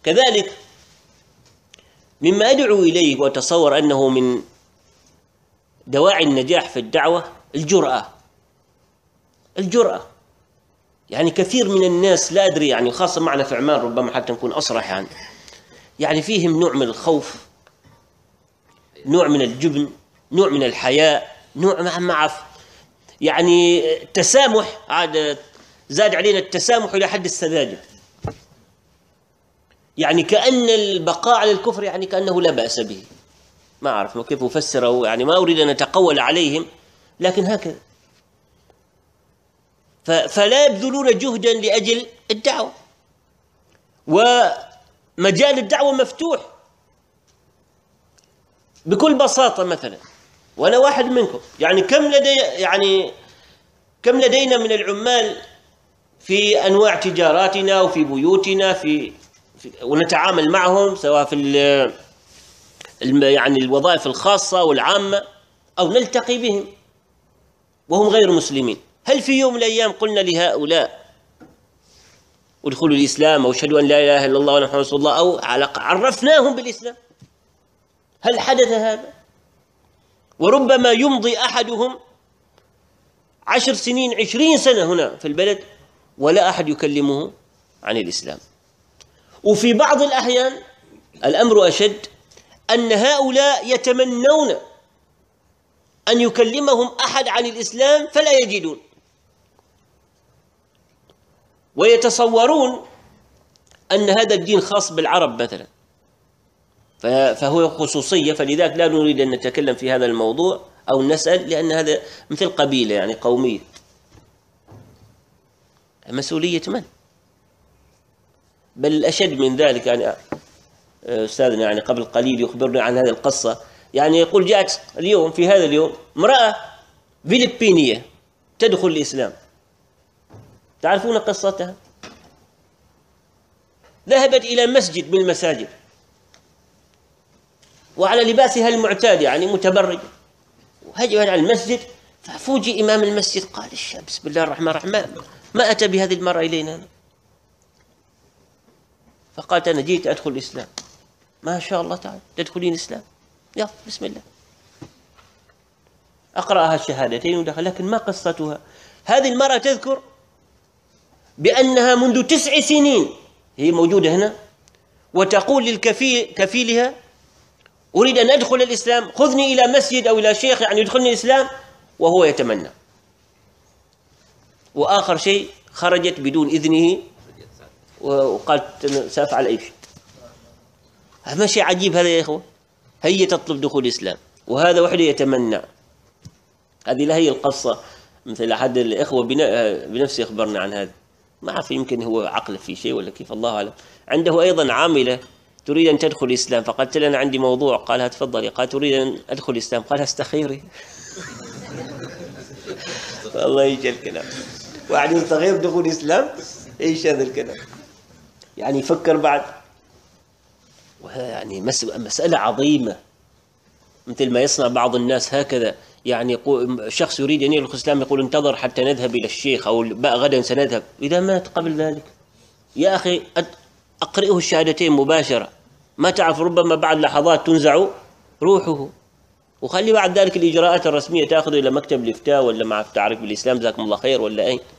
كذلك مما أدعو إليه وأتصور أنه من دواعي النجاح في الدعوة الجرأة. يعني كثير من الناس لا أدري، يعني خاصة معنا في عمان ربما حتى نكون أصرح، يعني فيهم نوع من الخوف، نوع من الجبن، نوع من الحياء، نوع ما أعرف، يعني التسامح عاد زاد علينا التسامح إلى حد السذاجة. يعني كأن البقاء على الكفر يعني كأنه لا بأس به. ما أعرف كيف أفسره، يعني ما أريد أن أتقول عليهم، لكن هكذا. فلا يبذلون جهدا لأجل الدعوة، ومجال الدعوة مفتوح بكل بساطة. مثلا وأنا واحد منكم، يعني كم لدينا من العمال في أنواع تجاراتنا وفي بيوتنا ونتعامل معهم سواء في يعني الوظائف الخاصة والعامة، أو نلتقي بهم وهم غير مسلمين. هل في يوم من الأيام قلنا لهؤلاء ادخلوا الإسلام أو اشهدوا أن لا إله إلا الله وأن محمد رسول الله، أو عرفناهم بالإسلام؟ هل حدث هذا؟ وربما يمضي أحدهم 10 سنين 20 سنة هنا في البلد ولا أحد يكلمه عن الإسلام. وفي بعض الأحيان الأمر أشد، أن هؤلاء يتمنون أن يكلمهم أحد عن الإسلام فلا يجدون، ويتصورون أن هذا الدين خاص بالعرب مثلا، فهو خصوصية، فلذلك لا نريد أن نتكلم في هذا الموضوع أو نسأل، لأن هذا مثل قبيلة يعني قومية. مسؤولية من؟ بل الأشد من ذلك، يعني أستاذنا يعني قبل قليل يخبرنا عن هذه القصة، يعني يقول جاءت اليوم في هذا اليوم امرأة فلبينية تدخل الإسلام. تعرفون قصتها؟ ذهبت إلى مسجد من المساجد وعلى لباسها المعتاد، يعني متبرج، وهجمت على المسجد، ففوجئ إمام المسجد قال الشاب بسم الله الرحمن الرحيم، ما أتى بهذه المرأة إلينا؟ فقالت أنا جيت أدخل الإسلام. ما شاء الله تعالى، تدخلين الإسلام؟ يلا بسم الله. أقرأها الشهادتين ودخل. لكن ما قصتها؟ هذه المرأة تذكر بأنها منذ 9 سنين هي موجودة هنا، وتقول لكفيلها أريد أن أدخل الإسلام، خذني إلى مسجد أو إلى شيخ يعني يدخلني الإسلام، وهو يتمنى. وآخر شيء خرجت بدون إذنه وقالت سأفعل أي شيء. هذا شيء عجيب هذا يا إخوة. هي تطلب دخول الإسلام وهذا وحده يتمنى. هذه لا هي القصة. مثل أحد الإخوة بنفسه يخبرنا عن هذا، ما أعرف يمكن هو عقله في شيء ولا كيف، الله أعلم. عنده أيضا عاملة تريد أن تدخل الإسلام، فقالت لنا عندي موضوع، قالها تفضلي، قالت تريد أن أدخل الإسلام، قالها استخيري. والله يجي الكلام، واحد يستخير دخول الإسلام، إيش هذا الكلام؟ يعني يفكر بعد، يعني مسألة عظيمة. مثل ما يصنع بعض الناس هكذا، يعني يقول شخص يريد أن يدخل الإسلام يقول انتظر حتى نذهب إلى الشيخ أو غدا سنذهب. إذا مات قبل ذلك يا أخي أقرئه الشهادتين مباشرة، ما تعرف ربما بعد لحظات تنزع روحه، وخلي بعد ذلك الإجراءات الرسمية تأخذه إلى مكتب الإفتاء ولا مع تعريف بالإسلام جزاكم الله خير ولا أين.